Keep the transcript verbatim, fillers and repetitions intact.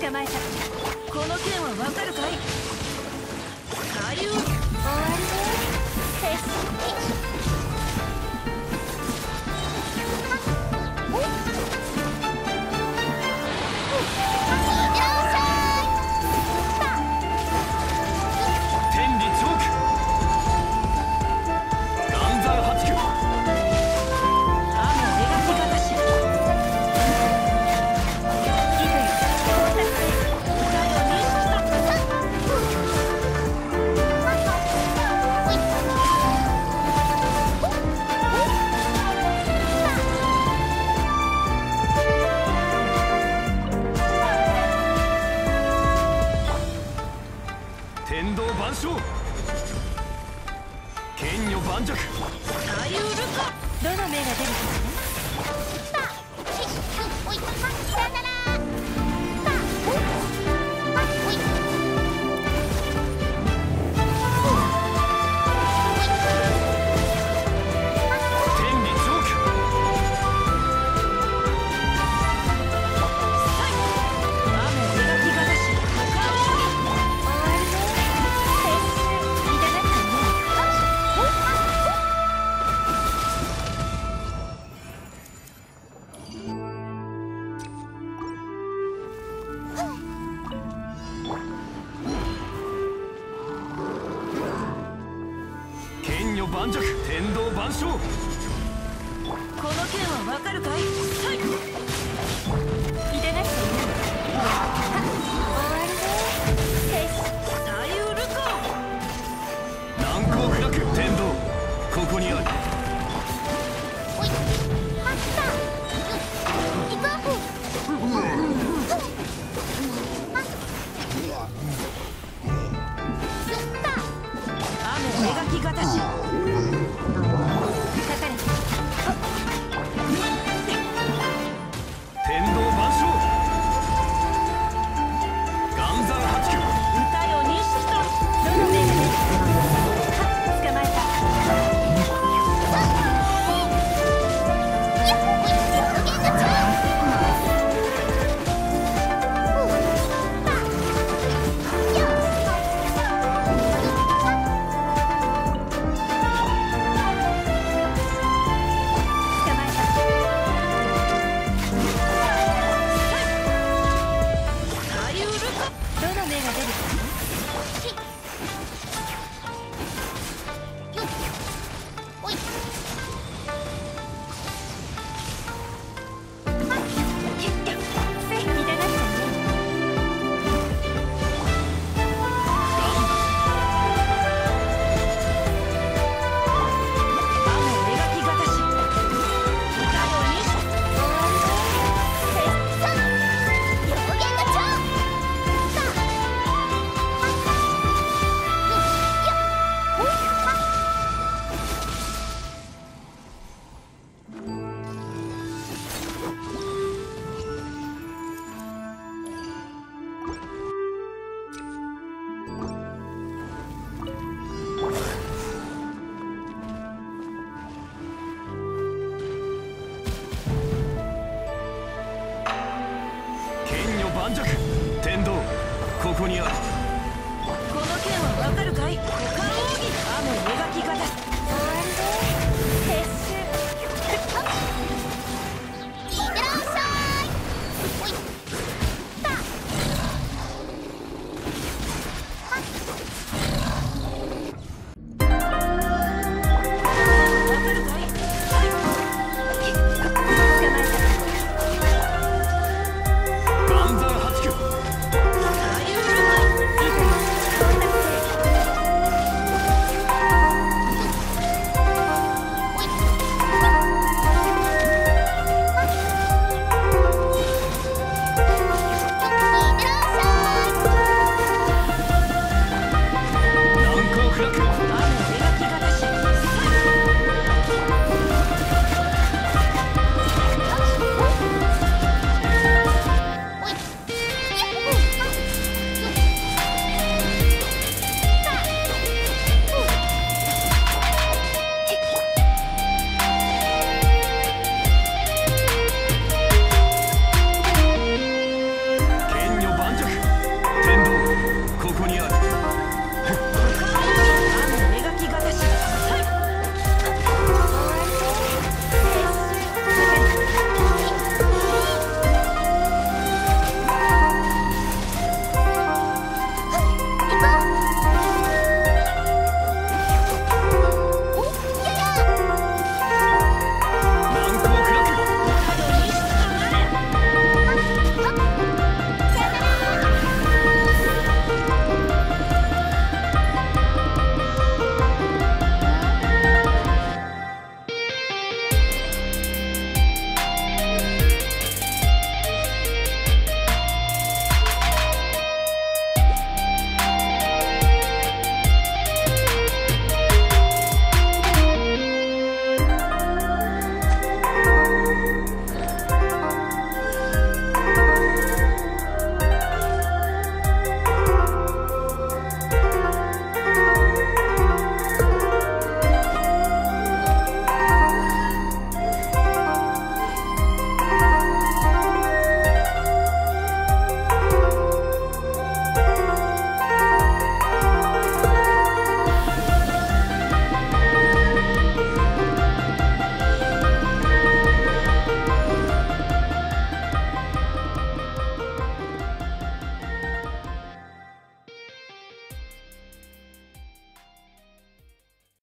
捕まえた。この剣はわかるかい？左右終わりね。フェス。 天道万象、剣女盤石、 左右ルカ。どの目が出るかね。 剣女盤石、天道万象。この剣はわかるかい？はい。痛がっている。終わりね。左右ルカ。 難攻不落、天道ここにある。 おい、はった行こう。 雨描きがたし。 天道万象、岩山八九。 歌よ錦と。どの目が出る？捕まえた。 盤石、天道ここにある。 この剣はわかるかい？五感奥義。雨描きがたし。